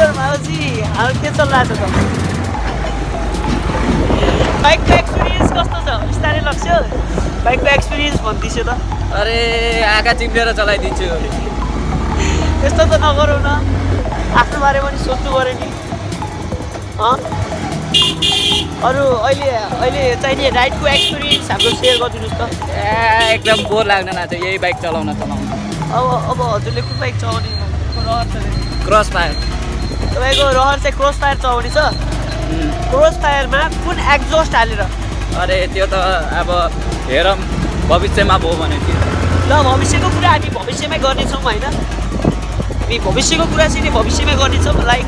Dear माउजी के चलिरहेको छ त बाइकको एक्सपिरियन्स कस्तो छ बिस्तारै लग्यो बाइकको एक्सपिरियन्स भन्दिछु त अरे आँखा चिम्लेर चलाइदिन्छु त्यस्तो त नगरौ न आफ्नो बारेमा पनि सोच्नु पर्यो नि अरू अहिले चाहिने राइडको एक्सपिरियन्स हाम्रो सेयर गरिदिनुहोस् त एकदम बोर लाग्न लाग्छ यही बाइक चलाउन अब हजुरले कुन बाइक चलाउने रहर छ क्रस फायर तपाईँको रहर चाहिँ क्रस फायर चलाउने छ क्रस फायरमा कुन एक्जस्ट हालेर अरे त्यो त अब हेरौँ भविष्यमा भयो भने ल भविष्यको कुरा हामी भविष्यमै गर्नेछौँ होइन हामी भविष्यको कुरा चाहिँ भविष्यमै गर्नेछौँ लाइक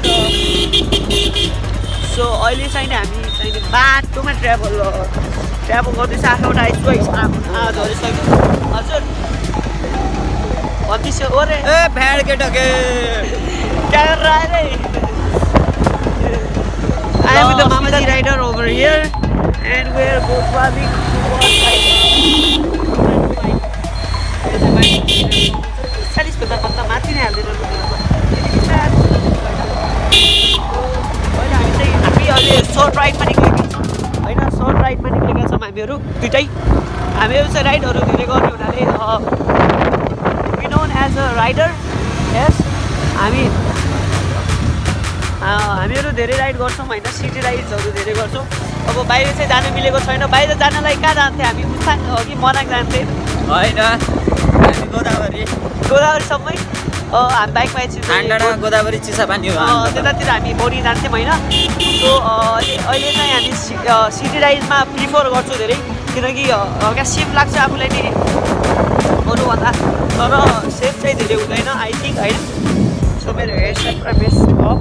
सो अहिले चाहिँ हामी चाहिँ बाटोमा ट्राभल गर्दैछ 8 वटा झरिसक्यो हजुर भन्दैछु ओरे ए भ्याड केटा के क्या गरेर आयो रे I am with the Mamaji rider over here and we are both driving to one side. 40 भन्दा भन्दा माथि नै हाल्दैन हामी अहिले सर्ट राइडमा निक्लेका छौँ होइन सर्ट राइडमा निक्लेका छौँ हामीहरू दुइटै हामीहरू चाहिँ राइडहरू धेरै गर्ने हुनाले we known as a rider yes हामीहरू धेरै राइड गर्छौँ होइन सिटी राइड्सहरू धेरै गर्छौँ अब बाहिर चाहिँ जानु मिलेको छैन बाहिर जानलाई कहाँ जान्थ्यो हामी उस्ताङ हो कि मनाङ जान्थ्यो होइन हामी गोदावरीसम्मै हामी बाइकमा एकछिन गोदावरी चिसापानी हो त्यतातिर हामी बढी जान्थ्यौँ होइन सो अहिले चाहिँ हामी सिटी राइडमा प्रिफर गर्छौँ धेरै किनकि क्या सेफ लाग्छ आफूलाई नि अरूभन्दा तर सेफ चाहिँ धेरै हुँदैन आई थिङ्क होइन सो मेरो हेयर मेस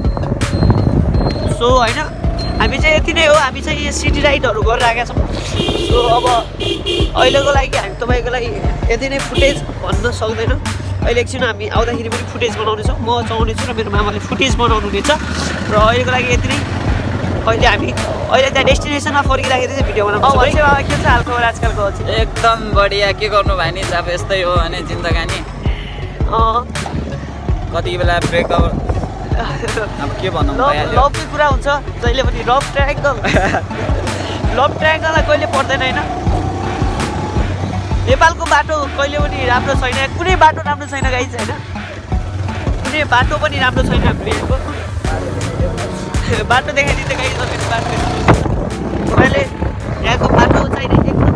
सो होइन हामी चाहिँ यति नै हो हामी चाहिँ यो सिटी राइडहरू गरिरहेका छौँ सो अब अहिलेको लागि हामी तपाईँको लागि यति नै फुटेज भन्न सक्दैन अहिले एकछिन हामी आउँदाखेरि पनि फुटेज बनाउनेछौँ म चलाउनेछु र मेरो मामाले फुटेज बनाउनु हुनेछ र अहिलेको लागि यति नै अहिले त्यहाँ डेस्टिनेसनमा फर्किँदाखेरि चाहिँ भिडियो बनाउँछौँ बाबा के छ हालखबर आजकलको एकदम बढिया के गर्नु भयो नि अब यस्तै हो भने जिन्दगानी कति बेला ब्रेकअप अब के भनौँ लभकै कुरा हुन्छ जहिले पनि लभ ट्रायङ्गललाई कहिले पर्दैन होइन नेपालको बाटो कहिले पनि राम्रो छैन कुनै बाटो राम्रो छैन गाइज होइन कुनै बाटो पनि राम्रो छैन हाम्रो यहाँको बाटो देखाइदिन्छ गाइज बाटो तपाईँले यहाँको बाटो चाहिने एकदमै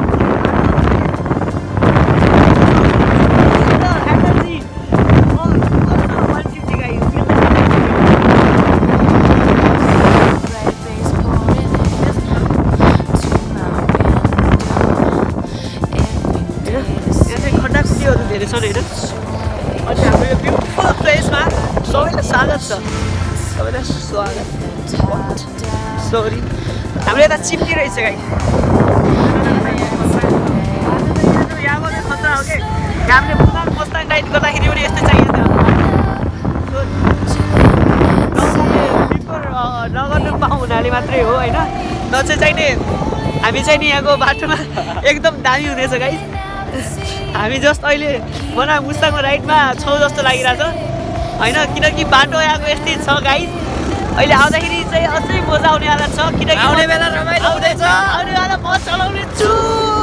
छन् होइन अनि हाम्रो यो ब्युटिफुल प्लेसमा सबैलाई स्वागत छ सबैलाई स्वागत सरी हाम्रो यता चिप्की रहेछ गाई यहाँबाट खतरा हो कि हामीले मुस्ताङ राइड गर्दाखेरि पनि यस्तै चाहियो त नगर्नु पाउँ हुनाले मात्रै हो होइन नचाहिँ चाहिने हामी चाहिँ नि यहाँको बाटोमा एकदम दामी हुनेछ गाई हामी जस्ट अहिले मनाङ मुस्ताङको राइडमा छौँ जस्तो लागिरहेछ होइन किनकि बाटो यहाँको यस्तै छ गाइज अहिले आउँदाखेरि चाहिँ अझै मजा आउनेवाला छ किनकि आउने बेला रमाइलो हुँदैछ आउने बेला म चलाउने छु